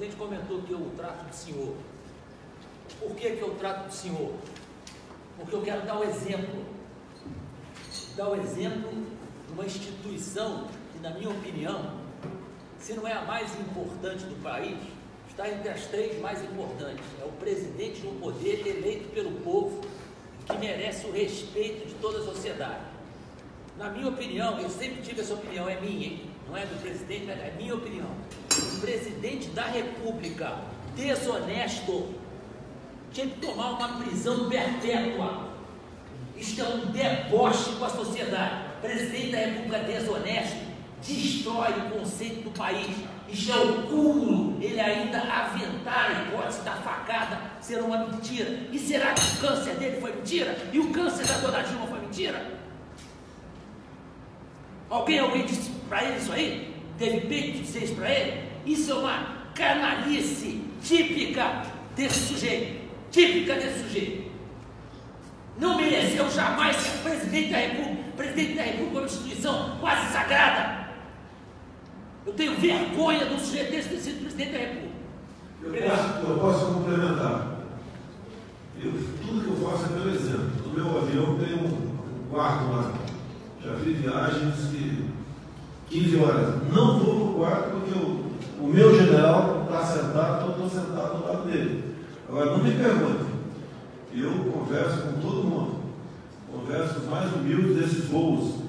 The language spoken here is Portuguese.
presidente comentou que eu trato de senhor. Por que eu trato de senhor? Porque eu quero dar o exemplo. Dar o exemplo de uma instituição que, na minha opinião, se não é a mais importante do país, está entre as 3 mais importantes. É o presidente no poder eleito pelo povo, que merece o respeito de toda a sociedade. Na minha opinião, eu sempre tive essa opinião, é minha, hein? Não é do presidente, é minha opinião. O presidente da República desonesto tinha que tomar uma prisão perpétua. Isto é um deboche com a sociedade. O presidente da República desonesto destrói o conceito do país. Isto é o cúmulo. Ele ainda aventar a hipótese da facada ser uma mentira. E será que o câncer dele foi mentira? E o câncer da dona Dilma foi mentira? Alguém disse para ele isso aí? Teve peito de dizer isso para ele? Isso é uma canalice típica desse sujeito. Típica desse sujeito. Não mereceu jamais ser presidente da República. Presidente da República é uma instituição quase sagrada. Eu tenho vergonha do sujeito desse ter sido presidente da República. Eu posso complementar. Tudo que eu faço é pelo exemplo. No meu avião tem um quarto lá. Já fiz viagens de 15 horas. Não vou para o quarto porque o meu general está sentado, eu estou sentado do lado dele. Agora, não me pergunte. Eu converso com todo mundo. Converso com os mais humildes desses voos